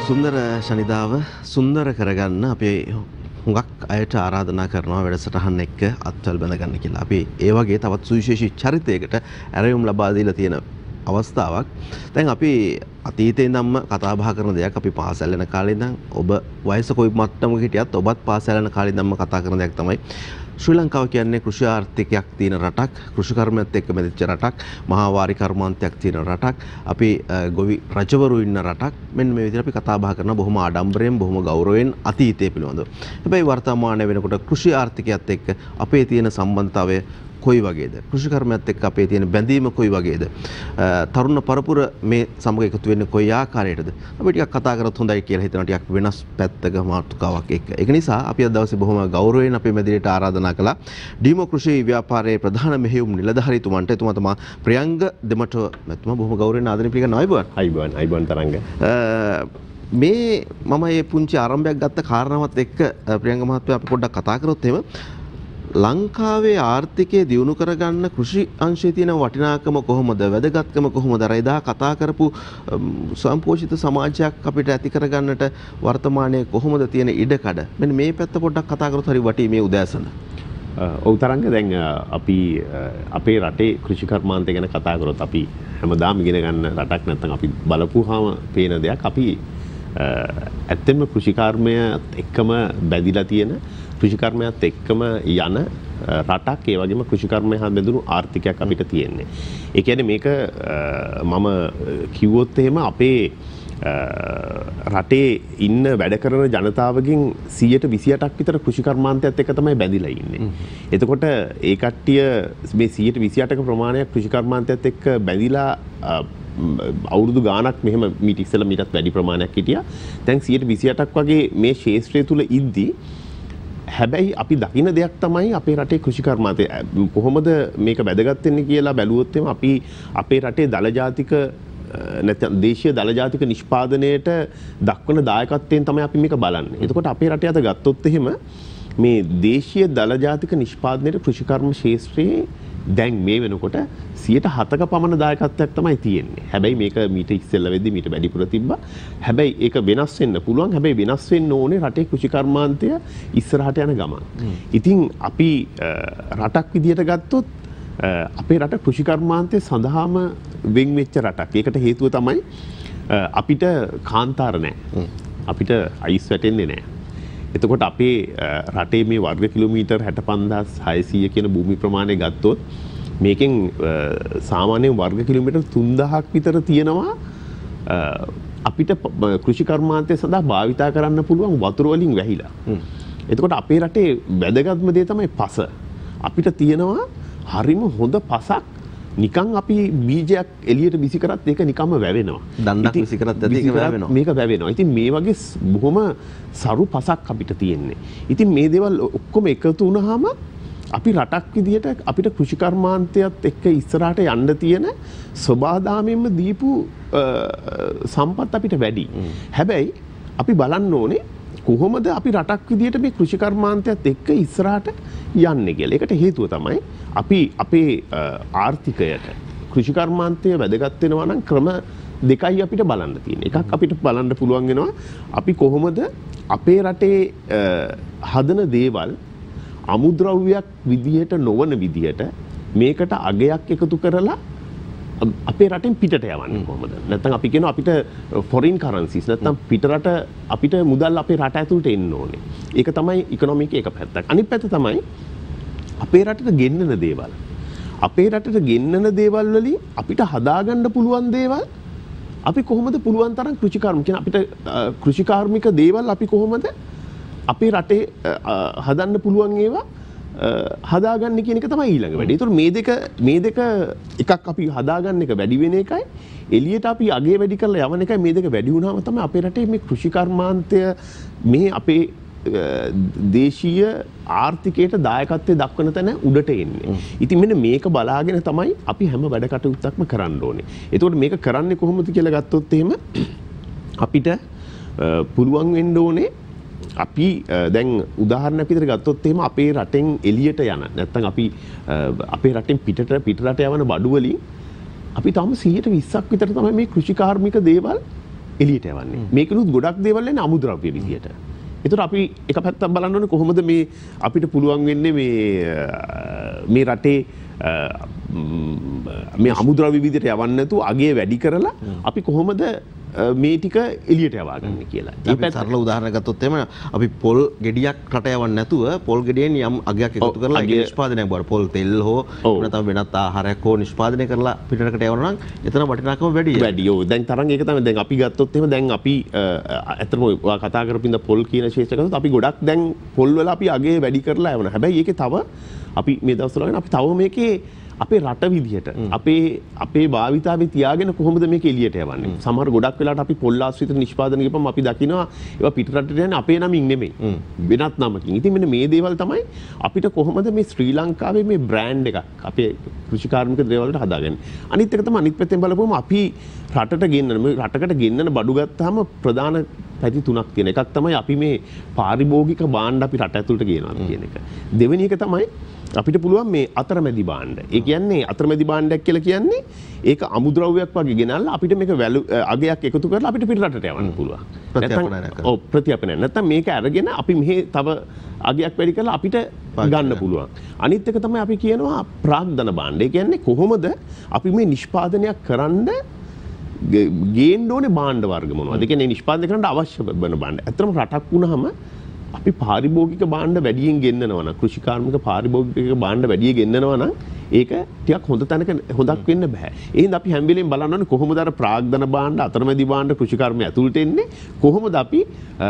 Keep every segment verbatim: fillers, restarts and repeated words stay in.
සුන්දර ශනිදාව සුන්දර කරගන්න අපි හුඟක් අයට ආරාධනා කරනවා වැඩසටහන් එක්ක අත්වල බඳ ගන්න කියලා. අපි ඒ වගේ තවත් සුවිශේෂී චරිතයකට ඇරයුම් ලබා දීලා තියෙන අවස්ථාවක්. දැන් අපි අතීතේ ඉඳන්ම කතා බහ කරන දෙයක් අපි පාසල් යන කාලේ ඉඳන් ඔබ වයස කොයි මට්ටමක හිටියත් ඔබත් පාසල් යන කාලේ ඉඳන්ම කතා කරන දෙයක් තමයි ශ්‍රී ලංකාව කියන්නේ කෘෂි ආර්ථිකයක් තියෙන රටක්, කෘෂි කර්මයත් එක්ක බැඳිච්ච රටක්, මහා වාරි කර්මාන්තයක් තියෙන රටක්, අපි ගොවි රජවරු ඉන්න රටක්. මෙන්න මේ විදිහට අපි කතා බහ කරන බොහොම ආඩම්බරයෙන් බොහොම ගෞරවයෙන් අතීතය පිළිබඳව. හැබැයි වර්තමානයේ වෙනකොට කෘෂි ආර්ථිකයත් එක්ක අපේ තියෙන සම්බන්ධතාවය කොයි වගේද? කෘෂි කර්මයත් එක්ක අපේ තියෙන බැඳීම කොයි වගේද? තරුණ පරපුර මේ සමග එකතු වෙන්නේ කොයි ආකාරයකටද? අපි ටිකක් කතා කරත් හොඳයි කියලා හිතනවා, ටිකක් වෙනස් පැත්තක මාතෘකාවක් එක්ක. ඒක නිසා අපි අද දවසේ බොහොම ගෞරවයෙන් අපේ මැදිරියට ආරාධනා කළා ඩීමෝ කෘෂි ව්‍යාපාරයේ ප්‍රධාන මෙහෙයුම් නිලධාරීතුමන්ට. එතුමා තමයි ප්‍රියංග දෙමටුව මැතිතුමා. බොහොම ගෞරවයෙන් ආදරණීය පිළිගන්නවා. අයිබෝන්. අයිබෝන්. අයිබෝන් තරංග. මේ මම මේ පුංචි ආරම්භයක් ගත්ත කාරණාවත් එක්ක ප්‍රියංග මහත්මයා අපි පොඩ්ඩක් කතා කරොත් එහෙම ලංකාවේ ආර්ථිකය දියුණු කරගන්න කෘෂි අංශයේ තියෙන වටිනාකම කොහොමද, වැදගත්කම කොහොමද, අර එදා කතා කරපු සම්පෝෂිත සමාජයක් අපිට ඇති කරගන්නට වර්තමානයේ කොහොමද තියෙන ඉඩකඩ, මෙන්න මේ පැත්ත පොඩ්ඩක් කතා කරොත් හරි වටී මේ උදෑසන. ඔව් තරංග, දැන් අපි අපේ රටේ කෘෂි කර්මාන්තය ගැන කතා කරොත් අපි හැමදාම ඉගෙන ගන්න රටක් නැත්නම් අපි බලපුවාම පේන දෙයක්, අපි ඇත්තෙන්ම කෘෂිකර්මයත් එක්කම බැඳිලා තියෙන, කෘෂිකර්මයත් එක්කම යන රටක්, ඒ වගේම කෘෂිකර්මය හා බැඳුණු ආර්ථිකයක් අපිට තියෙන්නේ. ඒ කියන්නේ මේක මම කිව්වොත් එහෙම අපේ රටේ ඉන්න වැඩ කරන ජනතාවගෙන් සියයට විසිඅටක් විතර කෘෂිකර්මාන්තයත් එක්ක තමයි බැඳිලා ඉන්නේ. එතකොට ඒ කට්ටිය මේ සියයට විසිඅටක ප්‍රමාණයක් කෘෂිකර්මාන්තයත් එක්ක බැඳිලා අවුරුදු ගාණක් මෙහෙම මීට ඉස්සෙල්ලා මීටත් වැඩි ප්‍රමාණයක් හිටියා. දැන් සියයට විසිඅටක් වගේ මේ ක්ෂේත්‍රය තුල ඉද්දි හැබැයි අපි දකින දෙයක් තමයි අපේ රටේ කෘෂිකර්මාන්තය කොහොමද මේක වැදගත් වෙන්නේ කියලා බැලුවොත් එම අපි අපේ රටේ දල ජාතික නැත්නම් දේශීය දල ජාතික නිෂ්පාදනයට දක්වන දායකත්වයෙන් තමයි අපි මේක බලන්නේ. එතකොට අපේ රටේ අද ගත්තොත් එහෙම මේ දේශීය දල ජාතික නිෂ්පාදනයේ කෘෂිකර්ම ක්ෂේත්‍රයේ දැන් මේ වෙනකොට සියයට හතක පමණ දායකත්වයක් තමයි තියෙන්නේ. හැබැයි මේක මීට ඉස්සෙල්ලා වෙද්දි මීට වැඩිපුර තිබ්බා. හැබැයි ඒක වෙනස් වෙන්න පුළුවන්. හැබැයි වෙනස් වෙන්න ඕනේ රටේ කෘෂිකර්මාන්තය ඉස්සරහට යන ගමන. ඉතින් අපි රටක් විදියට ගත්තොත් අපේ රට කෘෂිකර්මාන්තය සඳහාම වෙන් වෙච්ච රටක්. ඒකට හේතුව තමයි අපිට කාන්තාර නැහැ. අපිට අයිස් වැටෙන්නේ නැහැ. එතකොට අපේ රටේ මේ වර්ග කිලෝමීටර් හැට පන්දාස් හයසීය කියන භූමි ප්‍රමාණය ගත්තොත් මේකෙන් සාමාන්‍යයෙන් වර්ග කිලෝමීටර් තුන්දාහක් විතර තියෙනවා අපිට කෘෂි කර්මාන්තය සඳහා භාවිතා කරන්න පුළුවන් වතුර වලින් වැහිලා. එතකොට අපේ රටේ වැදගත්ම දේ තමයි පස. අපිට තියෙනවා හරිම හොඳ පසක්. නිකන් අපි බීජයක් එළියට විසි කරත් ඒක නිකම්ම වැවෙනවා. දණ්ඩක් විසි කරත් ඒක වැවෙනවා. මේක වැවෙනවා. ඉතින් මේ වගේ බොහොම සරු පසක් අපිට තියෙන්නේ. ඉතින් මේ දේවල් ඔක්කොම එකතු වුණාම අපි රටක් විදියට අපිට කෘෂිකර්මාන්තයත් එක්ක ඉස්සරහට යන්න තියෙන සබාදාමෙන්ම දීපු සම්පත් අපිට වැඩි. හැබැයි අපි බලන්න ඕනේ කොහොමද අපි රටක් විදියට මේ කෘෂිකර්මාන්තයත් එක්ක ඉස්සරහට යන්නේ කියලා. ඒකට හේතුව තමයි අපි අපේ ආර්ථිකයට කෘෂිකර්මාන්තය වැදගත් වෙනවා නම් ක්‍රම දෙකයි අපිට බලන්න තියෙන්නේ. එකක් අපිට බලන්න පුළුවන් වෙනවා අපි කොහොමද අපේ රටේ හදන දේවල් අමුද්‍රව්‍යයක් විදියට නොවන විදියට මේකට අගයක් එකතු කරලා අපේ රටෙන් පිටට යවන්නේ කොහොමද? නැත්නම් අපි කියනවා අපිට ෆොරින් කරන්සිස් නැත්නම් පිටරට අපිට මුදල් අපේ රට ඇතුළට එන්න ඕනේ. ඒක තමයි ඉකොනොමික එක පැත්තක්. අනිත් පැත්ත තමයි අපේ රටට ගෙන්නන දේවල්. අපේ රටට ගෙන්නන දේවල් වලින් අපිට හදාගන්න පුළුවන් දේවල් අපි කොහොමද පුළුවන් තරම් කෘෂිකර්ම කියන අපිට කෘෂිකාර්මික දේවල් අපි කොහොමද අපේ රටේ හදන්න පුළුවන් ඒවා හදාගන්න කියන එක තමයි ඊළඟ වැඩේ. ඒතකොට මේ දෙක මේ දෙක එකක් අපි හදාගන්න එක වැඩි වෙන එකයි, එළියට අපි අගේ වැඩි කරලා යවන එකයි. මේ දෙක වැඩි වුණාම තමයි අපේ රටේ මේ කෘෂිකර්මාන්තය මේ අපේ දේශීය ආර්ථිකයට දායකත්වයේ දක්වන තැන උඩට එන්නේ. ඉතින් මෙන්න මේක බලාගෙන තමයි අපි හැම වැඩ කටයුත්තක්ම කරන්න ඕනේ. ඒතකොට මේක කරන්නේ කොහොමද කියලා ගත්තොත් එහෙම අපිට පුළුවන් වෙන්න ඕනේ අපි දැන් උදාහරණයක් විදිහට ගත්තොත් එහෙම අපේ රටෙන් එළියට යන නැත්නම් අපි අපේ රටෙන් පිටට පිටරට යවන බඩු වලින් අපි තාම සියයට විස්සක් විතර තමයි මේ කෘෂිකාර්මික දේවල් එළියට යවන්නේ. මේකනුත් ගොඩක් දේවල් එන්නේ අමුද්‍රව්‍ය විදියට. ඒතර අපි එක පැත්තක් බලන්න ඕනේ කොහොමද මේ අපිට පුළුවන් වෙන්නේ මේ මේ රටේ මේ අමුද්‍රව්‍ය විදියට යවන්න නැතුව අගේ වැඩි කරලා අපි කොහොමද මේ ටික එළියට යවා ගන්න කියලා. ඒ පැත්ත සරල උදාහරණයක් ගත්තොත් එම අපි පොල් ගෙඩියක් රට යවන්න නැතුව පොල් ගෙඩියෙන් යම් අගයක් එකතු කරලා ඒක නිෂ්පාදනයක් බව පොල් තෙල් හෝ නැත්නම් වෙනත් ආහාරයක් හෝ නිෂ්පාදනය කරලා පිටරකට යවනවා නම් එතන වටිනාකම වැඩි. වැඩි. ඔව්. දැන් තරම් ඒක තමයි. දැන් අපි ගත්තොත් එහෙම දැන් අපි ඇත්තටම ඔයා කතා කරපින්ද පොල් කියන ශේෂ්ත්‍රය ගත්තොත් අපි ගොඩක් දැන් පොල් වල අපි අගේ වැඩි කරලා යවනවා. හැබැයි ඒකේ තව අපි මේ දවස්වල ගන්න අපි තව මේකේ අපේ රට විදිහට අපේ අපේ භාවිතාවේ තියාගෙන කොහොමද මේක එළියට යවන්නේ? සමහර ගොඩක් වෙලාවට අපි පොල් ආශ්‍රිත නිෂ්පාදන ගිහපම අපි දකිනවා ඒවා පිට රටට යන්නේ අපේ නමින් නෙමෙයි. වෙනත් නමකින්. ඉතින් මෙන්න මේ දේවල් තමයි අපිට කොහොමද මේ ශ්‍රී ලංකාවේ මේ බ්‍රෑන්ඩ් එකක් අපේ කෘෂිකාර්මික දේවල් වලට හදාගන්නේ. අනිත් එක තමයි අනිත් පැත්තෙන් බලපුවම අපි රටට ගෙන්නන මේ රටකට ගෙන්නන බඩු ගත්තාම ප්‍රධාන පැති තුනක් තියෙන. එකක් තමයි අපි මේ පාරිභෝගික භාණ්ඩ අපි රට ඇතුළට ගෙනනවා කියන එක. දෙවෙනි එක තමයි අපිට පුළුවන් මේ අතරමැදි භාණ්ඩ. ඒ කියන්නේ අතරමැදි භාණ්ඩයක් කියලා කියන්නේ ඒක අමුද්‍රව්‍යයක් වගේ ගෙනල්ලා අපිට මේක අගයක් එකතු කරලා අපිට පිට රටට යවන්න පුළුවන්. නැත්නම් ඔව් ප්‍රතිඅපනය. නැත්නම් මේක අරගෙන අපි මෙහි තව අගයක් වැඩි කරලා අපිට ගන්න පුළුවන්. අනිත් එක තමයි අපි කියනවා ප්‍රාග්ධන භාණ්ඩ. ඒ කියන්නේ කොහොමද අපි මේ නිෂ්පාදනයක් කරන්න ගේන්න ඕනේ භාණ්ඩ වර්ග මොනවද? ඒ කියන්නේ නිෂ්පාදනය කරන්න අවශ්‍ය වෙන භාණ්ඩ. ඇත්තටම රටක් වුණාම අපි පාරිභෝගික භාණ්ඩ වැඩියෙන් ගෙන්නනවා නම් කෘෂිකාර්මික පාරිභෝගික භාණ්ඩ වැඩියෙන් ගෙන්නනවා නම් ඒක ටිකක් හොඳ තැනක හොඳක් වෙන්න බෑ. ඒ හින්දා අපි හැම වෙලෙම බලන්න ඕනේ කොහොමද අර ප්‍රාග්ධන භාණ්ඩ අතරමැදි භාණ්ඩ කෘෂිකර්මය ඇතුළට එන්නේ කොහොමද අපි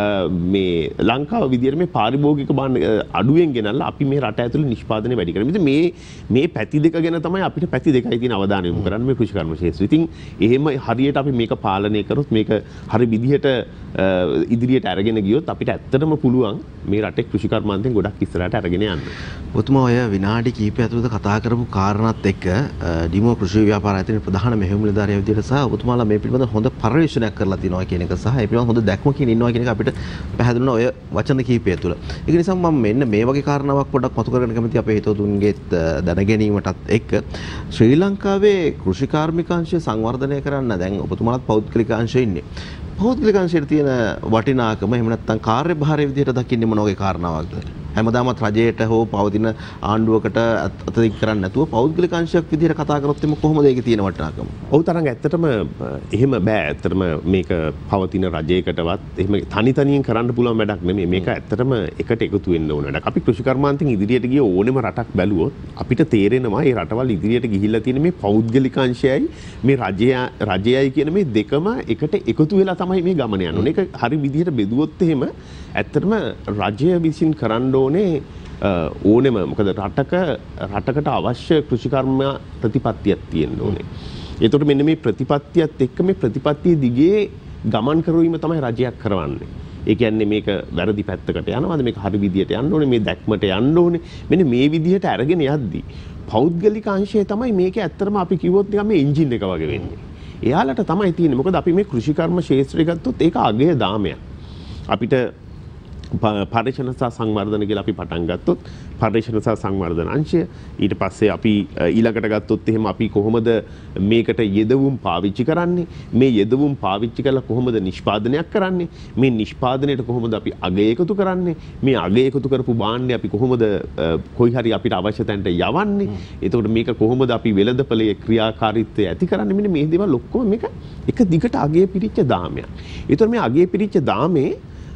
මේ ලංකාව විදියට මේ පාරිභෝගික භාණ්ඩ අඩුවෙන් ගෙනල්ලා අපි මේ රට ඇතුළේ නිෂ්පාදනය වැඩි කරන්නේ. ඉතින් මේ මේ පැති දෙක ගැන තමයි අපිට පැති දෙකයි තියෙන අවධානය යොමු කරන්න මේ කෘෂිකර්ම ක්ෂේත්‍රය. ඉතින් එහෙම හරියට අපි මේක පාලනය කරොත් මේක හරි විදිහට ඉදිරියට අරගෙන ගියොත් අපිට ඇත්තටම පුළුවන් මේ රටේ කෘෂිකර්මාන්තයෙන් ගොඩක් ඉස්සරහට අරගෙන යන්න. ඔතුමා ඔය විනාඩි කිහිපය ඇතුළත කතා කරපු කාරණාත් එක්ක ඩිමෝ කෘෂි ව්‍යාපාර ආයතනයේ ප්‍රධාන මෙහෙයුම් නිලධාරියා විදිහට සහ ඔතුමාලා මේ පිළිබඳව හොඳ පරිශ්‍රණයක් කරලා තිනවා කියන එක සහ ඒ පිළිබඳව හොඳ දැක්මකින් ඉන්නවා කියන එක අපිට පැහැදිලි වුණා ඔය වචන කිහිපය තුළ. ඒක නිසා මම මෙන්න මේ වගේ කාරණාවක් පොඩ්ඩක් මතු කරගෙන කැමතියි අපේ හිතවතුන්ගේ දැන ගැනීමටත් එක්ක ශ්‍රී ලංකාවේ කෘෂිකාර්මික අංශය සංවර්ධනය කරන්න දැන් ඔබතුමාලාත් පෞද්ගලික අංශයේ ඉන්නේ. පෞද්ගලික අංශයේ තියෙන වටිනාකම එහෙම නැත්නම් කාර්යභාරය විදිහට දකින්නේ මොන වගේ කාරණාවක්ද? හැමදාමත් රජයට හෝ පවතින ආණ්ඩුවකට අතදික් කරන්නේ නැතුව පෞද්ගලික අංශයක් විදිහට කතා කරොත් එimhe කොහොමද ඒකේ තියෙන වටිනාකම? ඔව් තරංග ඇත්තටම එහෙම බෑ. ඇත්තටම මේක පවතින රජයකටවත් එහෙම තනි තනියෙන් කරන්න පුළුවන් වැඩක් නෙමෙයි. මේක ඇත්තටම එකට එකතු වෙන්න ඕන වැඩක්. අපි කෘෂිකර්මාන්තයෙන් ඉදිරියට ගිය ඕනෙම රටක් බැලුවොත් අපිට තේරෙනවා මේ රටවල් ඉදිරියට ගිහිල්ලා තියෙන මේ පෞද්ගලික අංශයයි මේ රජය රජයයි කියන මේ දෙකම එකට එකතු වෙලා තමයි මේ ගමන යන්නේ. ඒක හරි විදිහට බෙදුවොත් එහෙම ඇත්තටම රජය විසින් කරන්න ඕනේ ඕනෙම මොකද රටක රටකට අවශ්‍ය කෘෂිකර්ම ප්‍රතිපත්තියක් තියෙන්න ඕනේ. ඒතකොට මෙන්න මේ ප්‍රතිපත්තියත් එක්ක මේ ප්‍රතිපත්තිය දිගේ ගමන් කරවීම තමයි රජයක් කරවන්නේ. ඒ කියන්නේ මේක වැරදි පැත්තකට යනවාද මේක හරි විදියට යන්න ඕනේ මේ දැක්මට යන්න ඕනේ. මෙන්න මේ විදියට අරගෙන යද්දි පෞද්ගලික අංශය තමයි මේක ඇත්තටම අපි කිව්වොත් නිකන් මේ එන්ජින් එක වගේ වෙන්නේ. එයාලට තමයි තියෙන්නේ. මොකද අපි මේ කෘෂිකර්ම ක්ෂේත්‍රය ගත්තොත් ඒක අගය දාමයක්. අපිට පරිශන සහ සංවර්ධන කියලා අපි පටන් ගත්තොත් පරිශන සහ සංවර්ධන අංශය ඊට පස්සේ අපි ඊළඟට ගත්තොත් එහෙම අපි කොහොමද මේකට යෙදවුම් පාවිච්චි කරන්නේ මේ යෙදවුම් පාවිච්චි කරලා කොහොමද නිෂ්පාදනයක් කරන්නේ මේ නිෂ්පාදනයට කොහොමද අපි අගය එකතු කරන්නේ මේ අගය එකතු කරපු භාණ්ඩය අපි කොහොමද කොයි හරි අපිට අවශ්‍ය තැනට යවන්නේ එතකොට මේක කොහොමද අපි වෙළඳපළයේ ක්‍රියාකාරීත්වය ඇති කරන්නේ මෙන්න මේ දේවල් ඔක්කොම මේක එක දිගට අගය පිරිච්ච දාමයක්. ඒතකොට මේ අගය පිරිච්ච දාමේ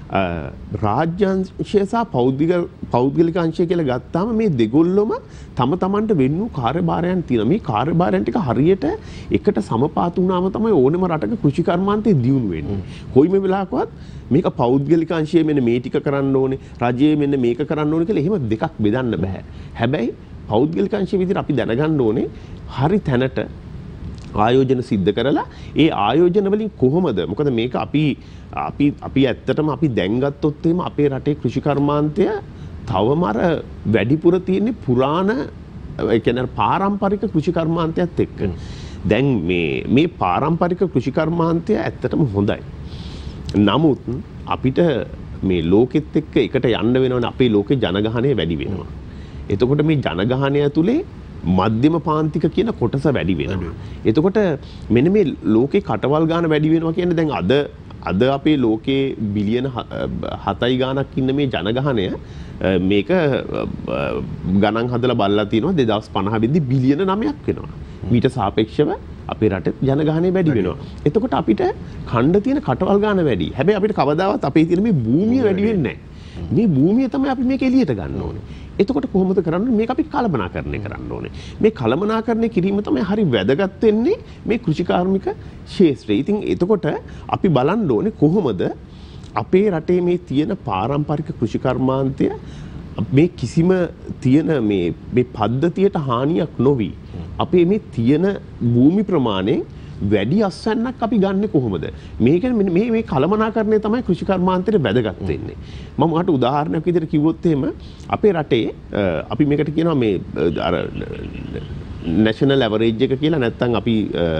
රාජ්‍යංශය සහ පෞද්ගලික පෞද්ගලික අංශය කියලා ගත්තාම මේ දෙගොල්ලොම තම තමන්ට වෙන්න කාර්යභාරයන් තියෙනවා. මේ කාර්යභාරයන් ටික හරියට එකට සමපාත වුණාම තමයි ඕනෙම රටක කෘෂිකර්මාන්තේ දියුණු වෙන්නේ. කොයිම වෙලාවකවත් මේක පෞද්ගලික අංශය මෙන්න මේ ටික කරන්න ඕනේ, රජයේ මෙන්න මේක කරන්න ඕනේ කියලා එහෙම දෙකක් බෙදන්න බෑ. හැබැයි පෞද්ගලික අංශය විදිහට අපි දැනගන්න ඕනේ හරි තැනට ආයෝජන සිද්ධ කරලා ඒ ආයෝජන වලින් කොහොමද මොකද මේක අපි අපි අපි ඇත්තටම අපි දැන් ගත්තොත් එහෙම අපේ රටේ කෘෂිකර්මාන්තය තවම අර වැඩිපුර තියෙන්නේ පුරාණ ඒ කියන්නේ පාරම්පරික කෘෂිකර්මාන්තයත් එක්ක. දැන් මේ මේ පාරම්පරික කෘෂිකර්මාන්තය ඇත්තටම හොඳයි. නමුත් අපිට මේ ලෝකෙත් එක්ක එකට යන්න වෙනවනේ අපේ ලෝකේ ජනගහනය වැඩි වෙනවා. එතකොට මේ ජනගහනය ඇතුලේ මධ්‍යම පාන්තික කියන කොටස වැඩි වෙනවා. එතකොට මෙන්න මේ ලෝකේ කටවල් ගාන වැඩි වෙනවා කියන්නේ දැන් අද අද අපේ ලෝකයේ බිලියන හතයි ගාණක් ඉන්න මේ ජනගහනය මේක ගණන් හදලා බලලා තියෙනවා දෙදාස් පනහ වෙද්දි බිලියන නවයක් වෙනවා. මීට සාපේක්ෂව අපේ රටේ ජනගහනය වැඩි වෙනවා. එතකොට අපිට ඛණ්ඩ තියෙන කටවල් ගාන වැඩි. හැබැයි අපිට කවදාවත් අපේ තියෙන මේ භූමිය වැඩි වෙන්නේ නැහැ. මේ භූමිය තමයි අපි මේක එළියට ගන්න ඕනේ. එතකොට කොහොමද කරන්නේ? මේක අපි කළමනාකරණය කරන්න ඕනේ. මේ කළමනාකරණය කිරීම තමයි හරි වැදගත් වෙන්නේ මේ කෘෂිකාර්මික ක්ෂේත්‍රයේ. ඉතින් එතකොට අපි බලන්න ඕනේ කොහොමද අපේ රටේ මේ තියෙන පාරම්පරික කෘෂිකර්මාන්තය මේ කිසිම තියෙන මේ මේ පද්ධතියට හානියක් නොවි අපේ මේ තියෙන භූමි ප්‍රමාණයෙන් වැඩි අස්වැන්නක් අපි ගන්නෙ කොහොමද? මේක මේ මේ කළමනාකරණය තමයි කෘෂිකර්මාන්තයේ වැදගත් වෙන්නේ. මම මට උදාහරණයක් විදිහට කිව්වොත් එහෙම අපේ රටේ අපි මේකට කියනවා මේ අර නැෂනල් ඇවරේජ් එක කියලා නැත්නම් අපි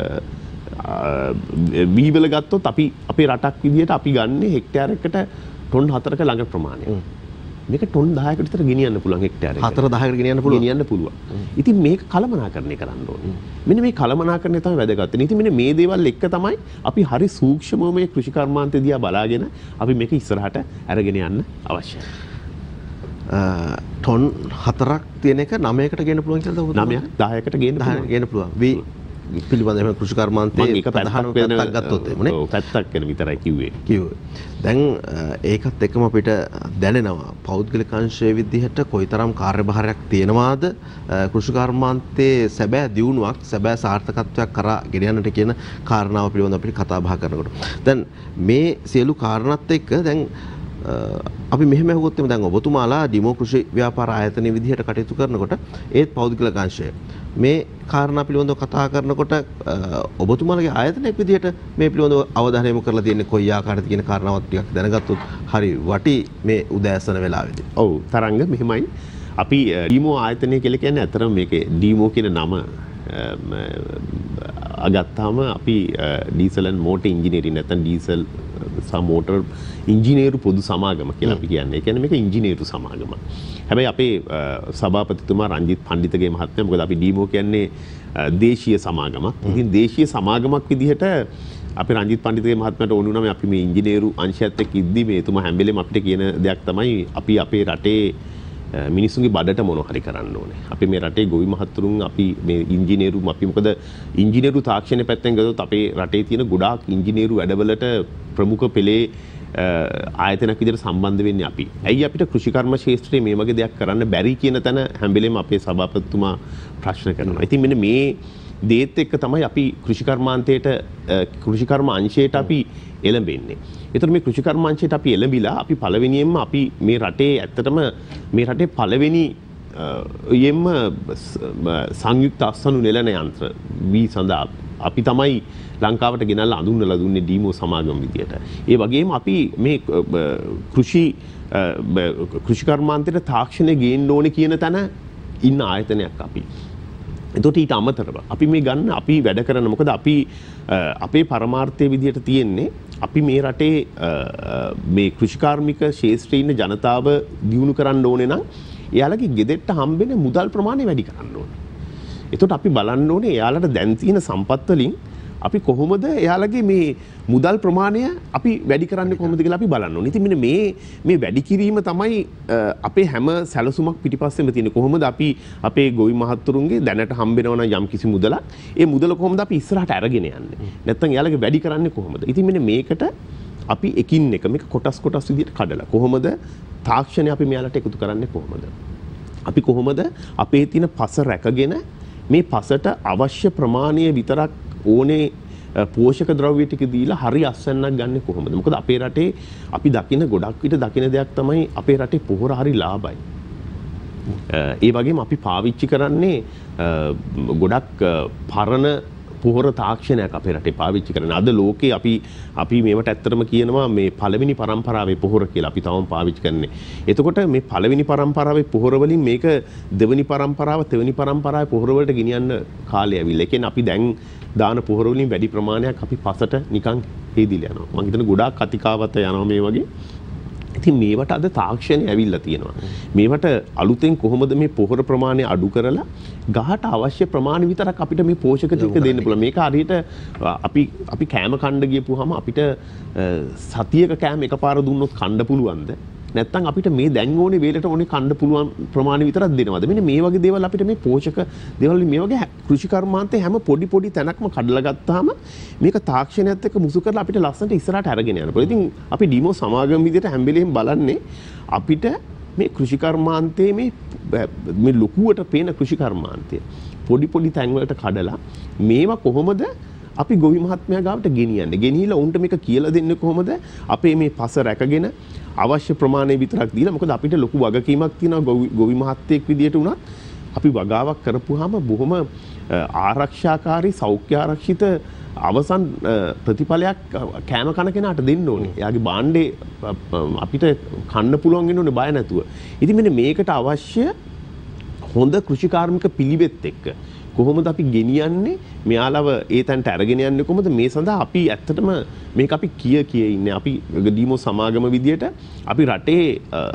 බීවල ගත්තොත් අපි අපේ රටක් විදිහට අපි ගන්නේ හෙක්ටයාරයකට ටොන් හතරක ළඟ ප්‍රමාණයක්. මේක ටොන් දහයකට විතර ගෙනියන්න පුළුවන් හෙක්ටයාරයකට. හතර දහයකට ගෙනියන්න පුළුවන්. ගෙනියන්න පුළුවන්. ඉතින් මේක කළමනාකරණය කරන්න ඕනේ. මෙන්න මේ කළමනාකරණය තමයි වැදගත් වෙන්නේ. ඉතින් මෙන්න මේ දේවල් එක්ක තමයි අපි හරි සූක්ෂමව මේ කෘෂිකර්මාන්තය දිහා බලාගෙන අපි මේක ඉස්සරහට අරගෙන යන්න අවශ්‍යයි. ටොන් හතරක් තියෙන එක නවයකට ගේන්න පුළුවන් කියලාද ඔබ? නවයක් දහයකට ගේන්න පුළුවන්. ගේන්න පුළුවන්. වී පිළිබඳව කෘෂිකර්මාන්තයේ එක ප්‍රධාන පැත්තක් ගත්තොත් එමුනේ. ඔව් පැත්තක් ගැන විතරයි කිව්වේ. කිව්වේ. දැන් ඒකත් එක්කම අපිට දැනෙනවා පෞද්ගලික අංශයේ විදිහට කොයිතරම් කාර්යභාරයක් තියෙනවාද කෘෂිකර්මාන්තයේ සැබෑ දියුණුවක් සැබෑ සාර්ථකත්වයක් කරා ගෙන යන්නට කියන කාරණාව පිළිබඳව අපිට කතා බහ කරනකොට. දැන් මේ සියලු කාරණාත් එක්ක දැන් අපි මෙහෙම ඇහුවොත් එමු දැන් ඔබතුමාලා ඩිමෝ කෘෂි ව්‍යාපාර ආයතනයේ විදිහට කටයුතු කරනකොට ඒත් පෞද්ගලික අංශය මේ කාරණා පිළිබඳව කතා කරනකොට ඔබතුමාලගේ ආයතනයක් විදිහට මේ පිළිබඳව අවධානය යොමු කරලා තියෙන්නේ කොයි ආකාරයකද කියන කාරණාවත් ටිකක් දැනගත්තොත් හරි වටි මේ උදෑසන වෙලාවේදී. ඔව් තරංග මෙහෙමයි. අපි ඩීමෝ ආයතනය කියලා කියන්නේ අතරම මේකේ ඩීමෝ කියන නම අගත්තාම අපි ඩීසල් ඇන්ඩ් මෝටර් ඉංජිනේරින් නැත්නම් ඩීසල් සහ මෝටර් ඉංජිනේරු පොදු සමාගම කියලා අපි කියන්නේ. ඒ කියන්නේ මේක ඉංජිනේරු සමාගම. හැබැයි අපේ සභාපතිතුමා රංජිත් පණ්ඩිතගේ මහත්මයා මොකද අපි ඩීමෝ කියන්නේ දේශීය සමාගමක්. ඉතින් දේශීය සමාගමක් විදිහට අපි රංජිත් පණ්ඩිතගේ මහත්මයාට ඕන වුණා මේ අපි මේ ඉංජිනේරු අංශයත් එක්ක ඉද්දි මේ එතුමා හැම වෙලේම අපිට කියන දෙයක් තමයි අපි අපේ රටේ මිනිස්සුන්ගේ බඩට මොන හරි කරන්න ඕනේ. අපි මේ රටේ ගොවි මහත්තුරුන් අපි මේ ඉංජිනේරු අපි මොකද ඉංජිනේරු තාක්ෂණය පැත්තෙන් ගත්තොත් අපේ රටේ තියෙන ගොඩාක් ඉංජිනේරු වැඩවලට ප්‍රමුඛ පෙළේ ආයතනයක් විදිහට සම්බන්ධ වෙන්නේ අපි. ඇයි අපිට කෘෂිකර්ම ක්ෂේත්‍රයේ මේ වගේ දෙයක් කරන්න බැරි කියන තැන හැම වෙලේම අපේ සභාපතිතුමා ප්‍රශ්න කරනවා. ඉතින් මෙන්න මේ දේත් එක්ක තමයි අපි කෘෂිකර්මාන්තයට කෘෂිකර්ම අංශයට අපි එළඹෙන්නේ. ඒතර මේ කෘෂිකර්ම අංශයට අපි එළඹිලා අපි පළවෙනියෙන්ම අපි මේ රටේ ඇත්තටම මේ රටේ පළවෙනි යෙම්ම සංයුක්ත අස්වනු නෙළන යන්ත්‍ර වී සඳහා අපි තමයි ලංකාවට ගෙනල්ලා අඳුන්වලා දුන්නේ ඩීමෝ සමාගම විදියට. ඒ වගේම අපි මේ කෘෂි කෘෂිකර්මාන්තයට තාක්ෂණය ගේන්න ඕනේ කියන තැන ඉන්න ආයතනයක් අපි. එතකොට ඊට අමතරව අපි මේ ගන්න අපි වැඩ කරන මොකද අපි අපේ පරමාර්ථයේ විදියට තියෙන්නේ අපි මේ රටේ මේ කෘෂිකාර්මික ක්ෂේත්‍රයේ ඉන්න ජනතාව දියුණු කරන්න ඕනේ නම් එයාලගේ ගෙදෙට්ට හම්බෙන මුදල් ප්‍රමාණය වැඩි කරන්න ඕනේ. එතකොට අපි බලන්න ඕනේ එයාලට දැන් තියෙන සම්පත් වලින් අපි කොහොමද එයාලගේ මේ මුදල් ප්‍රමාණය අපි වැඩි කරන්නේ කොහොමද කියලා අපි බලන්න ඕනේ. ඉතින් මෙන්න මේ මේ වැඩි කිරීම තමයි අපේ හැම සැලසුමක් පිටිපස්සෙම තියෙන්නේ. කොහොමද අපි අපේ ගොවි මහත්තුරුන්ගේ දැනට හම්බෙනවා නම් යම් කිසි මුදලක් ඒ මුදල කොහොමද අපි ඉස්සරහට අරගෙන යන්නේ. නැත්නම් එයාලගේ වැඩි කරන්නේ කොහොමද. ඉතින් මෙන්න මේකට අපි එකින් එක මේක කොටස් කොටස් විදිහට කඩලා කොහොමද තාක්ෂණය අපි මෙයාලට එකතු කරන්නේ කොහොමද. අපි කොහොමද අපේ තියෙන පස රැකගෙන මේ පසට අවශ්‍ය ප්‍රමාණය විතරක් ඕනේ පෝෂක ද්‍රව්‍ය ටික දීලා හරි අස්වැන්නක් ගන්න කොහොමද? මොකද අපේ රටේ අපි දකින ගොඩක් විට දකින දෙයක් තමයි අපේ රටේ පොහොර හරි ලාභයි. ඒ වගේම අපි පාවිච්චි කරන්නේ ගොඩක් පරණ පොහොර තාක්ෂණයක් අපේ රටේ පාවිච්චි කරන්නේ. අද ලෝකේ අපි අපි මේවට ඇත්තටම කියනවා මේ පළවෙනි පරම්පරාවේ පොහොර කියලා අපි තවම පාවිච්චි කරන්නේ. එතකොට මේ පළවෙනි පරම්පරාවේ පොහොර වලින් මේක දෙවෙනි පරම්පරාව තෙවෙනි පරම්පරාවේ පොහොර වලට ගෙනියන්න කාලය ඇවිල්ලා. ඒ කියන්නේ අපි දැන් දාන පොහොර වලින් වැඩි ප්‍රමාණයක් අපි පසට නිකන් හේදිලා යනවා. මම හිතන්නේ ගොඩාක් කතිකාවත යනවා මේ වගේ. ඉතින් මේවට අද තාක්ෂණය ඇවිල්ලා තියෙනවා. මේවට අලුතෙන් කොහොමද මේ පොහොර ප්‍රමාණය අඩු කරලා ගහට අවශ්‍ය ප්‍රමාණය විතරක් අපිට මේ පෝෂක ටික දෙන්න පුළුවන්. මේක හරියට අපි අපි කෑම කණ්ඩ ගියපුවාම අපිට සතියක කෑම එකපාර දුන්නොත් කණ්ඩ පුළුවන්ද? නැත්තම් අපිට මේ දැන් ඕනේ වේලට ඕනේ කණ්ඩ පුළුවන් ප්‍රමාණය විතරක් දෙනවද? මෙන්න මේ වගේ දේවල් අපිට මේ පෝෂක දේවල් මේ වගේ කෘෂි කර්මාන්තේ හැම පොඩි පොඩි තැනක්ම කඩලා ගත්තාම මේක තාක්ෂණයත් එක්ක මුසු කරලා අපිට ලස්සනට ඉස්සරහට අරගෙන යන්න පුළුවන්. ඉතින් අපි ඩීමෝ සමාගම විදිහට හැම වෙලෙම බලන්නේ අපිට මේ කෘෂි කර්මාන්තයේ මේ මේ ලොකුවට පේන කෘෂි කර්මාන්තය පොඩි පොඩි තැන් වලට කඩලා මේවා කොහොමද අපි ගොවි මහත්මයා ගාවට ගෙනියන්නේ? ගෙනිහිලා උන්ට මේක කියලා දෙන්නේ කොහොමද? අපේ මේ පස රැකගෙන අවශ්‍ය ප්‍රමාණය විතරක් දීලා. මොකද අපිට ලොකු වගකීමක් තියෙනවා ගොවි ගොවි මහත්තයෙක් විදියට උනත් අපි වගාවක් කරපුවාම බොහොම ආරක්ෂාකාරී සෞඛ්‍ය ආරක්ෂිත අවසන් ප්‍රතිඵලයක් කෑම කන කෙනාට දෙන්න ඕනේ. එයාගේ භාණ්ඩේ අපිට කන්න පුළුවන් වෙන්න ඕනේ බය නැතුව. ඉතින් මෙන්න මේකට අවශ්‍ය හොඳ කෘෂිකාර්මික පිළිවෙත් එක්ක කොහොමද අපි ගෙනියන්නේ මෙයාලව ඒ තැනට අරගෙන යන්නේ කොහොමද? මේ සඳහා අපි ඇත්තටම මේක අපි කිය කිය ඉන්නේ. අපි ඩීමෝ සමාගම විදියට අපි රටේ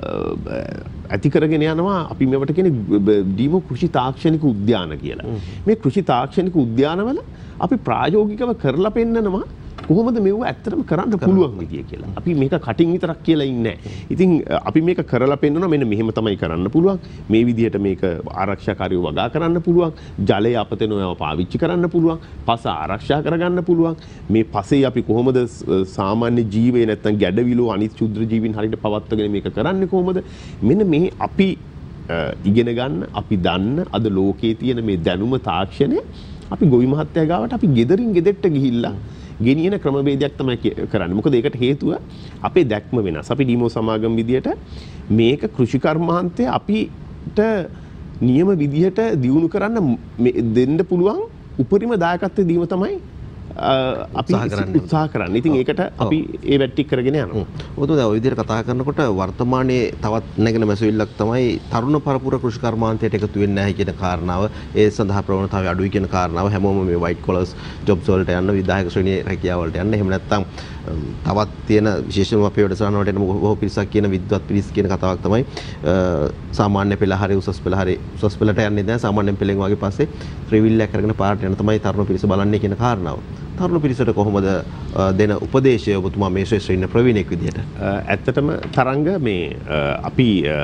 ඇති කරගෙන යනවා අපි මේවට කියන්නේ ඩීමෝ කෘෂි තාක්ෂණික උද්‍යාන කියලා. මේ කෘෂි තාක්ෂණික උද්‍යානවල අපි ප්‍රායෝගිකව කරලා පෙන්නනවා කොහොමද මේව ඇත්තටම කරන්න පුළුවන් විදිය කියලා. අපි මේක කටින් විතරක් කියලා ඉන්නේ නැහැ. ඉතින් අපි මේක කරලා පෙන්නනවා මෙන්න මෙහෙම තමයි කරන්න පුළුවන්. මේ විදියට මේක ආරක්ෂාකාරීව වගා කරන්න පුළුවන්. ජලය අපතේ නොයව පාවිච්චි කරන්න පුළුවන්. පස ආරක්ෂා කරගන්න පුළුවන්. මේ පසේ අපි කොහොමද සාමාන්‍ය ජීවේ නැත්තම් ගැඩවිලෝ අනිත් ශුද්‍ර ජීවීන් හරියට පවත්වාගෙන මේක කරන්නේ කොහොමද? මෙන්න මේ අපි ඉගෙන ගන්න අපි දන්න අද ලෝකයේ තියෙන මේ දැනුම තාක්ෂණය අපි ගොවි මහත්තයා ගාවට අපි ගෙදරින් ගෙදෙට්ට ගිහිල්ලා ගෙනියන ක්‍රමවේදයක් තමයි කරන්නේ. මොකද ඒකට හේතුව අපේ දැක්ම වෙනස්. අපි ඩීමෝ සමාගම විදියට මේක කෘෂි කර්මාන්තය අපිට නියම විදියට දියුණු කරන්න දෙන්න පුළුවන් උපරිම දායකත්වය දීම තමයි අපි උත්සාහ කරන්නේ. ඉතින් ඒකට අපි ඒ වැට්ටි කරගෙන යනවා. ඔතන දැන් ඔය විදිහට කතා කරනකොට වර්තමානයේ තවත් නැගෙන මැසවිල්ලක් තමයි තරුණ පරපුර කෘෂි කර්මාන්තයට එකතු වෙන්නේ නැහැ කියන කාරණාව. ඒ සඳහා ප්‍රවණතාවය අඩුයි කියන කාරණාව. හැමෝම මේ වයිට් කොලර්ස් ජොබ්ස් වලට යන්න, විදායක ශ්‍රේණියේ රැකියාව වලට යන්න. එහෙම නැත්නම් තවත් තියෙන විශේෂයෙන්ම අපේ වැඩසටහන වලට එන බොහෝ පිරිසක් කියන විද්වත් පිරිස් කියන කතාවක් තමයි සාමාන්‍ය පෙළ හරි උසස් පෙළ හරි උසස් පෙළට යන්නේ නැහැ. සාමාන්‍ය පෙළෙන් වගේ පස්සේ ත්‍රිවිල්ලයක් කරගෙන පාරට යන තමයි තරුණ පිරිස බලන්නේ කියන කාරණාව. තරුණ පිරිසට කොහොමද දෙන උපදේශය ඔබතුමා මේ ශ්‍රේෂ්ඨ ඉන්න ප්‍රවීණෙක් විදිහට? ඇත්තටම තරංග මේ අපි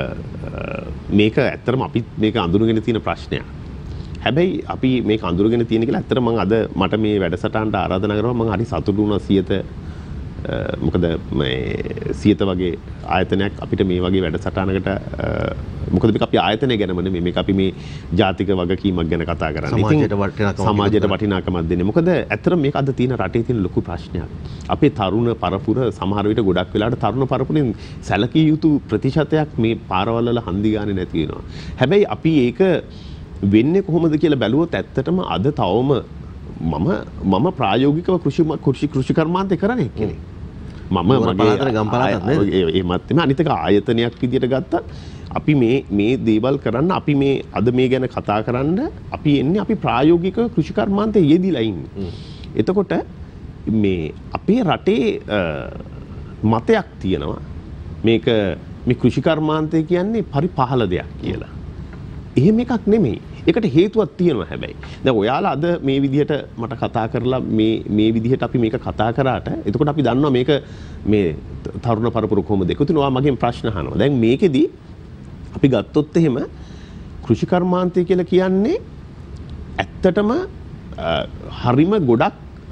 මේක ඇත්තටම අපි මේක අඳුරගෙන තියෙන ප්‍රශ්නයක්. හැබැයි අපි මේක අඳුරගෙන තියෙන කියලා ඇත්තට මම අද මට මේ වැඩසටහනට ආරාධනා කරනවා. මම හරි සතුටු වුණා සියත මොකද මේ සියත වගේ ආයතනයක් අපිට මේ වගේ වැඩසටහනකට මොකද මේක අපි ආයතනය ගැනම නෙමෙයි මේක අපි මේ ජාතික වගකීමක් ගැන කතා කරන්නේ. සමාජයට වටිනාකමක් සමාජයට වටිනාකමක් දෙන්නේ. මොකද ඇත්තටම මේක අද තියෙන රටේ තියෙන ලොකු ප්‍රශ්නයක්. අපේ තරුණ පරපුර සමහර විට ගොඩක් වෙලාවට තරුණ පරපුරෙන් සැලකිය යුතු ප්‍රතිශතයක් මේ පාරවල් වල හන්දි ගානේ නැති වෙනවා. හැබැයි අපි ඒක වෙන්නේ කොහොමද කියලා බැලුවොත් ඇත්තටම අද තවම මම මම ප්‍රායෝගිකව කෘෂි කෘෂි කෘෂි කර්මාන්තේ කරන්නේ කෙනෙක්. මම මගේ ගම් පළාතක් නේද? එහෙමත් එම අනිත් එක ආයතනයක් විදියට ගත්තත් අපි මේ මේ දේවල් කරන්න අපි මේ අද මේ ගැන කතා කරන්න අපි එන්නේ අපි ප්‍රායෝගිකව කෘෂි කර්මාන්තේ යෙදිලා ඉන්නේ. එතකොට මේ අපේ රටේ මතයක් තියෙනවා මේක මේ කෘෂි කර්මාන්තය කියන්නේ පරි පහළ දෙයක් කියලා. එහෙම එකක් නෙමෙයි. ඒකට හේතුවක් තියෙනවා හැබැයි. දැන් ඔයාලා අද මේ විදිහට මට කතා කරලා මේ මේ විදිහට අපි මේක කතා කරාට එතකොට අපි දන්නවා මේක මේ තරුණ පරපුර කොහොමද එකතු වෙනවා මගෙන් ප්‍රශ්න අහනවා. දැන් මේකෙදි අපි ගත්තොත් එහෙම කෘෂි කර්මාන්තය කියලා කියන්නේ ඇත්තටම හරිම ගොඩක්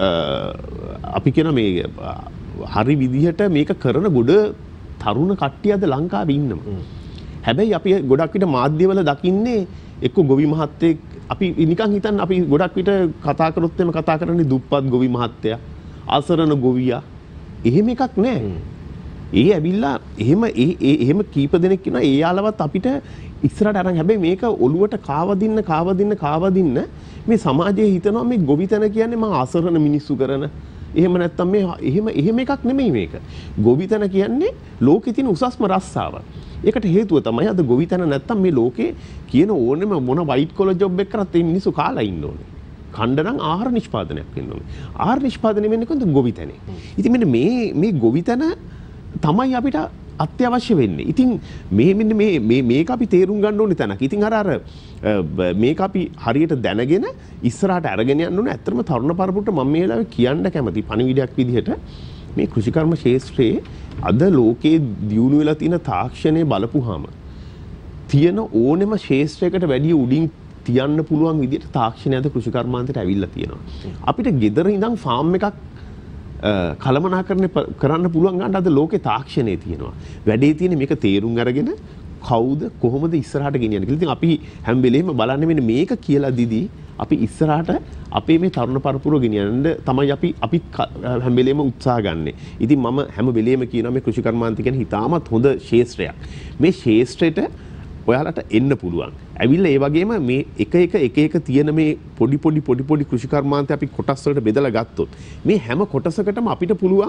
අපි කියන මේ හරි විදිහට මේක කරන ගොඩ තරුණ කට්ටිය අද ලංකාවේ ඉන්නවා. හැබැයි අපි ගොඩක් විට මාධ්‍යවල දකින්නේ එක්ක ගොවි මහත්තයෙක් අපි නිකන් හිතන්න අපි ගොඩක් විට කතා කරොත් එම කතා කරන්නේ දුප්පත් ගොවි මහත්තයා අසරණ ගොවියා එහෙම එකක් නෑ. ඒ ඇවිල්ලා එහෙම ඒ එහෙම කීප දෙනෙක් ඉන්නවා ඒ යාලවත් අපිට ඉස්සරහට අරන් හැබැයි මේක ඔළුවට කාවදින්න කාවදින්න කාවදින්න මේ සමාජයේ හිතනවා මේ ගොවිතැන කියන්නේ මම අසරණ මිනිස්සු කරන එහෙම නැත්තම් මේ එහෙම එහෙම එකක් නෙමෙයි මේක. ගොවිතැන කියන්නේ ලෝකේ තියෙන උසස්ම රස්සාව. ඒකට හේතුව තමයි අද ගොවිතැන නැත්තම් මේ ලෝකේ කියන ඕනෙම මොන වයිට් කොලර් ජොබ් එක කරත් මේ මිනිස්සු කාලා ඉන්න ඕනේ. කණ්ඩ නම් ආහාර නිෂ්පාදනයක් වෙන්න ඕනේ. ආහාර නිෂ්පාදනය වෙන්නේ කොහොමද ගොවිතැනේ. ඉතින් මෙන්න මේ මේ ගොවිතැන තමයි අපිට අත්‍යවශ්‍ය වෙන්නේ. ඉතින් මේ මෙන්න මේ මේ මේක අපි තේරුම් ගන්න ඕනේ තැනක්. ඉතින් අර අර මේක අපි හරියට දැනගෙන ඉස්සරහට අරගෙන යන්න ඕනේ. ඇත්තටම තරුණ පරපුරට මම මේ වෙලාවේ කියන්න කැමති පණිවිඩයක් විදිහට මේ කෘෂිකර්ම ක්ෂේත්‍රයේ අද ලෝකයේ දියුණු වෙලා තියෙන තාක්ෂණය බලපුවාම තියෙන ඕනෙම ක්ෂේත්‍රයකට වැඩිය උඩින් තියන්න පුළුවන් විදිහට තාක්ෂණය අද කෘෂිකර්මාන්තයට ඇවිල්ලා තියෙනවා. අපිට ගෙදර ඉඳන් ෆාම් එකක් කළමනාකරණය කරන්න පුළුවන් ගන්න අද ලෝකේ තාක්ෂණය තියෙනවා. වැඩේ තියෙන්නේ මේක තේරුම් අරගෙන කවුද කොහොමද ඉස්සරහට ගෙනියන්නේ කියලා. ඉතින් අපි හැම වෙලෙම බලන්නේ මෙන්න මේක කියලා දීදී අපි ඉස්සරහට අපේ මේ තරුණ පරපුර ගෙනියන්න තමයි අපි අපි හැම වෙලෙම උත්සාහ ගන්නෙ. ඉතින් මම හැම වෙලෙම කියනවා මේ කෘෂිකර්මාන්තය කියන්නේ හිතාමත් හොඳ ක්ෂේත්‍රයක්. මේ ක්ෂේත්‍රයට ඔයාලට එන්න පුළුවන්. ඇවිල්ලා ඒ වගේම මේ එක එක එක එක තියෙන මේ පොඩි පොඩි පොඩි පොඩි කෘෂිකර්මාන්තය අපි කොටස් වලට බෙදලා ගත්තොත් මේ හැම කොටසකටම අපිට පුළුවන්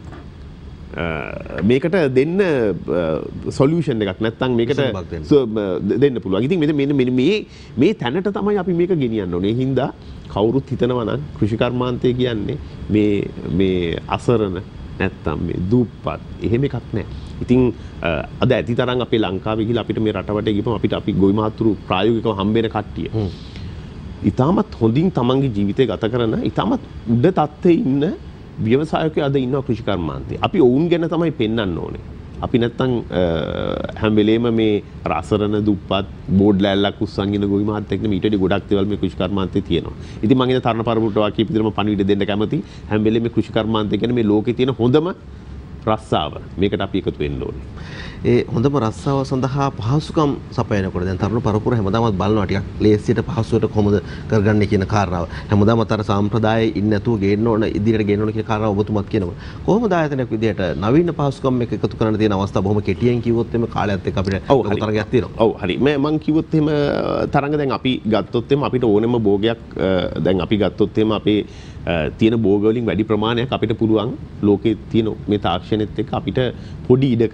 මේකට දෙන්න සොලියුෂන් එකක් නැත්නම් මේකට දෙන්න පුළුවන්. ඉතින් මෙන්න මෙන්න මේ මේ තැනට තමයි අපි මේක ගෙනියන්න ඕනේ. ඒ හින්දා කවුරුත් හිතනවා නම් කෘෂිකර්මාන්තය කියන්නේ මේ මේ අසරණ නැත්නම් මේ දුප්පත් එහෙම එකක් නැහැ. ඉතින් අද ඇති තරම් අපේ ලංකාවේ ගිහලා අපිට මේ රටවටේ ගිහම අපිට අපි ගොවි මහතුරු ප්‍රායෝගිකව හම්බෙන කට්ටිය. ඊටමත් හොඳින් තමන්ගේ ජීවිතය ගත කරන ඊටමත් උඩ තත්ත්වයේ ඉන්න ව්‍යවසායකයෝ අද ඉන්නවා කෘෂිකර්මාන්තේ. අපි ඔවුන් ගැන තමයි පෙන්වන්න ඕනේ. අපි නැත්තම් හැම වෙලේම මේ රසරන දුප්පත් බෝඩ් ලෑල්ලක් උස්සන් ඉන්න ගොවි මහත් එක්ක ඊට වඩා ගොඩක් දේවල් මේ කෘෂිකර්මාන්තේ තියෙනවා. ඉතින් මම ඉතින් තරණ පරපුරට වාක්‍ය පිළිදෙම පණිවිඩ දෙන්න කැමති. හැම වෙලේම මේ කෘෂිකර්මාන්තය කියන්නේ මේ ලෝකේ තියෙන හොඳම රස්සාව. මේකට අපි එකතු වෙන්න ඕනේ. ඒ හොඳම රස්සාව සඳහා පහසුකම් සපයනකොට දැන් තරුණ පරපුර හැමදාමත් බලනවා ටිකක් ලේසියට පහසුවට කොහොමද කරගන්නේ කියන කාරණාව. හැමදාමත් අර සාම්ප්‍රදායේ ඉන්නේ නැතුව ගේන්න ඕන ඉදිරියට ගේන්න ඕන කියන කාරණාව ඔබතුමත් කියනවා. කොහොමද ආයතනයක් විදියට නවීන පහසුකම් එක එකතු කරන්න තියෙන අවස්ථා බොහොම කෙටියෙන් කිව්වොත් එimhe කාලයත් එක්ක අපිට ලොකු තරගයක් තියෙනවා. ඔව් හරි. මම මං කිව්වොත් එහෙම තරඟ දැන් අපි ගත්තොත් එimhe අපිට ඕනෙම භෝගයක් දැන් අපි ගත්තොත් එimhe අපේ තියෙන භෝග වලින් වැඩි ප්‍රමාණයක් අපිට පුළුවන් ලෝකේ තියෙන මේ තාක්ෂණෙත් එක්ක අපිට පොඩි ඉඩක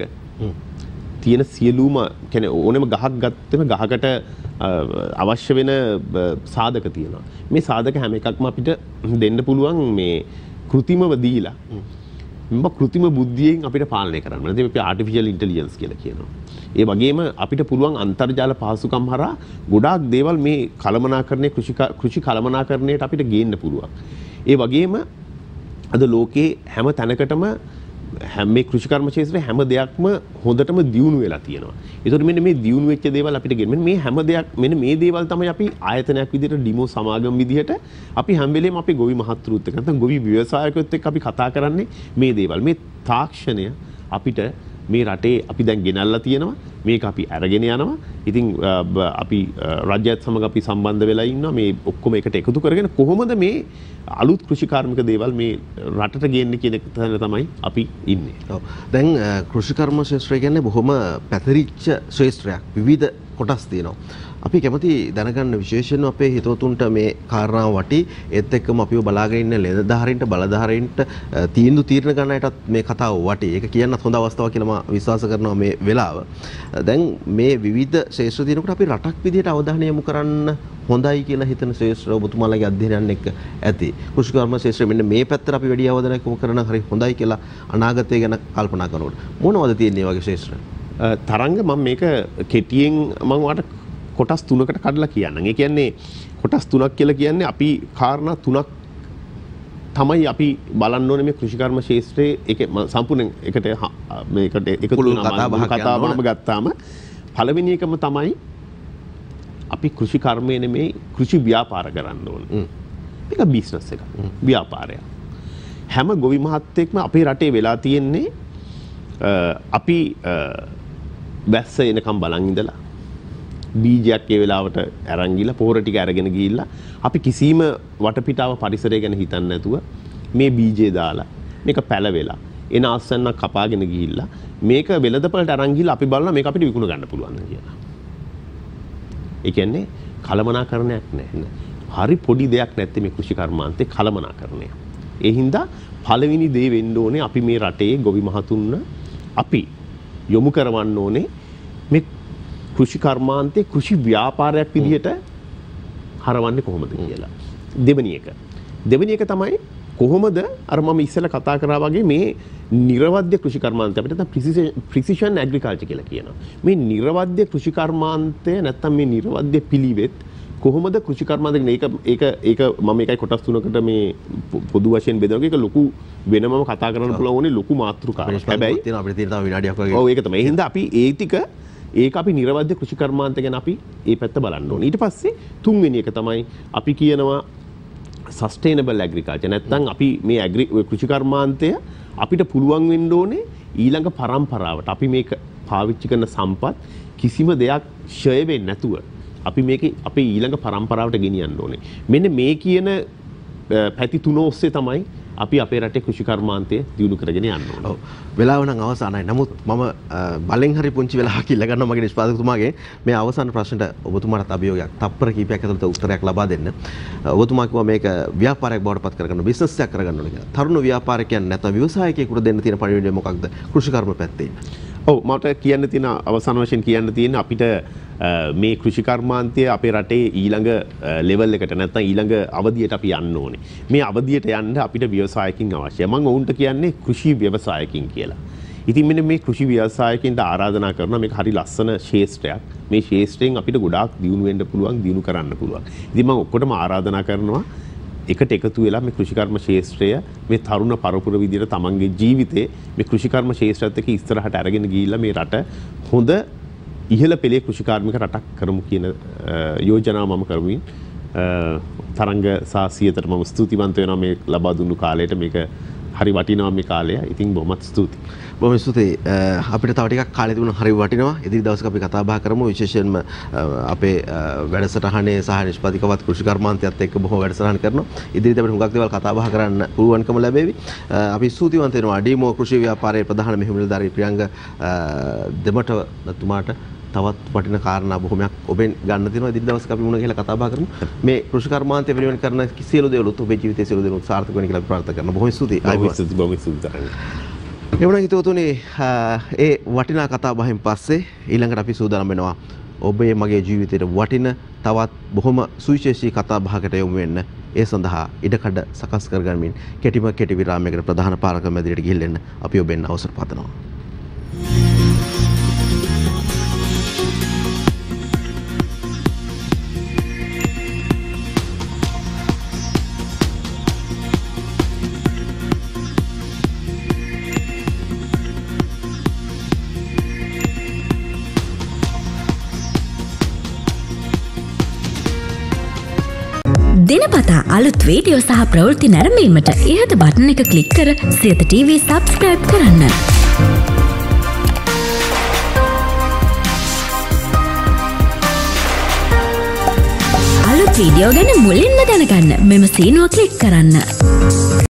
තියෙන සියලුම කියන්නේ ඕනෙම ගහක් ගත්තම ගහකට අවශ්‍ය වෙන සාධක තියෙනවා. මේ සාධක හැම එකක්ම අපිට දෙන්න පුළුවන් මේ કૃතිමව දීලා. මේ કૃතිම බුද්ධියෙන් අපිට පාලනය කරන්න. නැත්නම් අපි ආටිෆිෂල් ඉන්ටෙලිජන්ස් කියලා කියනවා. ඒ වගේම අපිට පුළුවන් අන්තර්ජාල පහසුකම් හරහා ගොඩාක් දේවල් මේ කළමනාකරණයේ කෘෂි කෘෂි කළමනාකරණයට අපිට ගේන්න පුළුවන්. ඒ වගේම අද ලෝකේ හැම තැනකටම හැම මේ කෘෂිකර්ම ක්ෂේත්‍රයේ හැම දෙයක්ම හොඳටම දියුණු වෙලා තියෙනවා. ඒතකොට මෙන්න මේ දියුණු වෙච්ච දේවල් අපිට ගෙන්න. මෙන්න මේ හැම දෙයක් මෙන්න මේ දේවල් තමයි අපි ආයතනයක් විදිහට ඩිමෝ සමාගම් විදිහට අපි හැම වෙලේම අපි ගොවි මහත්තුරුත් එක්ක නැත්නම් ගොවි ව්‍යවසායකයොත් එක්ක අපි කතා කරන්නේ මේ දේවල්. මේ තාක්ෂණය අපිට මේ රටේ අපි දැන් ගෙනල්ලා තියෙනවා. මේක අපි අරගෙන යනවා. ඉතින් අපි රාජ්‍යයත් සමග අපි සම්බන්ධ වෙලා ඉන්නවා. මේ ඔක්කොම එකට එකතු කරගෙන කොහොමද මේ අලුත් කෘෂිකාර්මික දේවල් මේ රටට ගේන්නේ කියන තැන තමයි අපි ඉන්නේ. ඔව්. දැන් කෘෂිකර්ම ක්ෂේත්‍රය කියන්නේ බොහොම පැතිරිච්ච ක්ෂේත්‍රයක්. විවිධ කොටස් තියෙනවා. අපි කැමති දැනගන්න විශේෂයෙන්ම අපේ හිතවතුන්ට මේ කාරණාව වටි ඒත් එක්කම අපිව බලාගෙන ඉන්න ලෙනදාරින්ට බලධාරීන්ට තීන්දුව තීරණ ගන්නටත් මේ කතාව වටි. ඒක කියන්නත් හොඳ අවස්ථාවක් කියලා මම විශ්වාස කරනවා මේ වෙලාව. දැන් මේ විවිධ ක්ෂේත්‍ර දිනකට අපි රටක් විදිහට අවධානය යොමු කරන්න හොඳයි කියලා හිතන ක්ෂේත්‍ර ඔබතුමාලගේ අධ්‍යයනයන් එක්ක ඇති. කෘෂිකර්ම ක්ෂේත්‍රය මෙන්න මේ පැත්තට අපි වැඩි අවධානයක් යොමු කරන හරි හොඳයි කියලා අනාගතය ගැන කල්පනා කරනකොට මොනවද තියෙන්නේ වගේ ක්ෂේත්‍ර? තරංග මම මේක කෙටියෙන් මම වාට කොටස් තුනකට කඩලා කියන්නම්. ඒ කියන්නේ කොටස් තුනක් කියලා කියන්නේ අපි කාරණා තුනක් තමයි අපි බලන්න ඕනේ මේ කෘෂිකර්ම ක්ෂේත්‍රයේ ඒක සම්පූර්ණ එකට මේකට එකතු වෙනවා කතා බහම ගත්තාම පළවෙනි එකම තමයි අපි කෘෂි කර්මය නෙමෙයි කෘෂි ව්‍යාපාර කරන්න ඕනේ. මේක බිස්නස් එකක්. ව්‍යාපාරයක්. හැම ගොවි මහත්තයෙක්ම අපේ රටේ වෙලා තියෙන්නේ අපි වැස්ස එනකම් බලන් ඉඳලා බීජයක් ඒ වෙලාවට අරන් ගිහලා පොහොර ටික අරගෙන ගිහිල්ලා අපි කිසිම වටපිටාව පරිසරය ගැන හිතන්නේ නැතුව මේ බීජේ දාලා මේක පැලවෙලා එන ආසන්නක් කපාගෙන ගිහිල්ලා මේක වෙළඳපළට අරන් ගිහලා අපි බලනවා මේක අපිට විකුණ ගන්න පුළුවන් කියලා. ඒ කියන්නේ කලමනාකරණයක් නැහැ. හරි පොඩි දෙයක් නැත්තේ මේ කෘෂි කර්මාන්තේ කලමනාකරණය. ඒ හින්දා පළවෙනි දේ වෙන්න ඕනේ අපි මේ රටේ ගොවි මහතුන්න අපි යොමු කරවන්න ඕනේ මේ කෘෂි කර්මාන්තේ කෘෂි ව්‍යාපාරයක් විදිහට හරවන්නේ කොහොමද කියලා. දෙවෙනි එක. දෙවෙනි එක තමයි කොහොමද අර මම ඉස්සෙල්ලා කතා කරා වගේ මේ නිර්වද්‍ය කෘෂි කර්මාන්තය අපිට නැත්නම් ප්‍රිසිෂන් ඇග්‍රිකල්චර් කියලා කියනවා. මේ නිර්වද්‍ය කෘෂි කර්මාන්තය නැත්නම් මේ නිර්වද්‍ය පිළිවෙත් කොහොමද කෘෂි කර්මාන්තය ඒක ඒක ඒක මම ඒකයි කොටස් තුනකට මේ පොදු වශයෙන් බෙදනවා. ඒක ලොකු වෙනමම කතා කරන්න පුළුවන් ඕනේ ලොකු මාතෘකාවක්. හැබැයි තියෙනවා අපිට තියෙන තව විනාඩියක් වගේ. ඔව් ඒක තමයි. ඒ හින්දා අපි ඒ ටික ඒක අපි නිර්වද්‍ය කෘෂි කර්මාන්තය ගැන අපි ඒ පැත්ත බලන්න ඕනේ. ඊට පස්සේ තුන්වෙනි එක තමයි අපි කියනවා සස්ටේනබල් ඇග්‍රිකල්චර්. නැත්නම් අපි මේ ඇග්‍රි කෘෂි කර්මාන්තය අපිට පුළුවන් වෙන්න ඕනේ ඊළඟ පරම්පරාවට අපි මේක පාවිච්චි කරන සම්පත් කිසිම දෙයක් ෂය වෙන්නේ නැතුව අපි මේක අපේ ඊළඟ පරම්පරාවට ගෙනියන්න ඕනේ. මෙන්න මේ කියන පැති තුන ඔස්සේ තමයි අපි අපේ රටේ කෘෂි කර්මාන්තය දියුණු කරගෙන යන්න ඕනේ. ඔව්. වෙලාව නම් අවසానයි. නමුත් මම බලෙන් හරි පුංචි වෙලාවක් ඉල්ල ගන්නවා මගේ නිෂ්පාදකතුමාගේ මේ අවසාන ප්‍රශ්නට ඔබතුමාට අභියෝගයක් තප්පර කීපයක් ඇතුළත උත්තරයක් ලබා දෙන්න. ඔබතුමා කිව්වා මේක ව්‍යාපාරයක් බවට පත් කරගන්න බිස්නස් එකක් කරගන්න ඕනේ කියලා. තරුණ ව්‍යාපාරිකයන් නැත්නම් ව්‍යවසායකයෙකුට දෙන්න තියෙන පණිවිඩය මොකක්ද? කෘෂි කර්ම පැත්තේ. ඔව් මට කියන්න තියෙන අවසාන වශයෙන් කියන්න තියෙන අපිට මේ කෘෂි කර්මාන්තය අපේ රටේ ඊළඟ ලෙවල් එකට නැත්නම් ඊළඟ අවධියට අපි යන්න ඕනේ. මේ අවධියට යන්න අපිට ව්‍යවසායකින් අවශ්‍යයි. මම ඔවුන්ට කියන්නේ කෘෂි ව්‍යවසායකින් කියලා. ඉතින් මෙන්න මේ කෘෂි ව්‍යවසායකින්ට ආරාධනා කරනවා මේක හරි ලස්සන ශේෂ්ත්‍රයක්. මේ ශේෂ්ත්‍රයෙන් අපිට ගොඩාක් දියුණු වෙන්න පුළුවන්, දියුණු කරන්න පුළුවන්. ඉතින් මම ඔක්කොටම ආරාධනා කරනවා එකට එකතු වෙලා මේ කෘෂිකර්ම ශාස්ත්‍රය මේ තරුණ පරපුර විදියට තමන්ගේ ජීවිතේ මේ කෘෂිකර්ම ශාස්ත්‍රයත් එක්ක ඉස්සරහට අරගෙන ගිහිල්ලා මේ රට හොඳ ඉහළ පෙළේ කෘෂිකාර්මික රටක් කරමු කියන යෝජනාව මම කරමින් තරංග සාසියතට මම ස්තුතිවන්ත වෙනවා මේ ලබා දුන්නු කාලයට. මේක හරි වටිනවා මේ කාලය. ඉතින් බොහොමත් ස්තුතියි. බොහොම ස්තුතියි. අපිට තව ටිකක් කාලය තිබුණා හරි වටිනවා. ඉදිරි දවසක අපි කතා බහ කරමු. විශේෂයෙන්ම අපේ වැඩසටහනේ සහ නිෂ්පාදිකවත් කෘෂි කර්මාන්තයත් එක්ක බොහොම වැඩසටහන් කරනවා. ඉදිරියට අපිට හුඟක් දේවල් කතා බහ කරන්න පුළුවන්කම ලැබෙවි. අපි ස්තුතිවන්ත වෙනවා ඩීමෝ කෘෂි ව්‍යාපාරයේ ප්‍රධාන මෙහෙයුම් නිලධාරී ප්‍රියංග දෙමටවතුමාට. තවත් වටින කාරණා බොහොමයක් ඔබෙන් ගන්න තියෙනවා. ඉදිරි දවසක අපි මුණ ගැහිලා කතා බහ කරමු. මේ කෘෂි කර්මාන්තය වෙනුවෙන් කරන සියලු දේවලුත් ඔබේ ජීවිතයේ සියලු දේවලුත් සාර්ථක වෙන්න කියලා අපි ප්‍රාර්ථනා කරනවා. බොහොම ස්තුතියි. බොහොම ස්තුතියි. බොහොම ස්තුතියි. එවනම් හිතවතුනි ඒ වටිනා කතා බහෙන් පස්සේ ඊළඟට අපි සූදානම් වෙනවා ඔබේ මගේ ජීවිතේට වටින තවත් බොහොම සුවිශේෂී කතා බහකට යොමු වෙන්න. ඒ සඳහා ඉඩකඩ සකස් කරගනිමින් කෙටිම කෙටි විරාමයකට ප්‍රධාන පාරක මැදිරියට ගිහිල්ලා අපි ඔබෙන් අවසර පතනවා. දිනපතා අලුත් වීඩියෝ සහ ප්‍රවෘත්ති නැරඹීමට ඉහත බටන් එක ක්ලික් කර සියත ටීවී සබ්ස්ක්‍රයිබ් කරන්න. අලුත් වීඩියෝ ගැන මුලින්ම දැනගන්න මෙම සීනුව ක්ලික් කරන්න.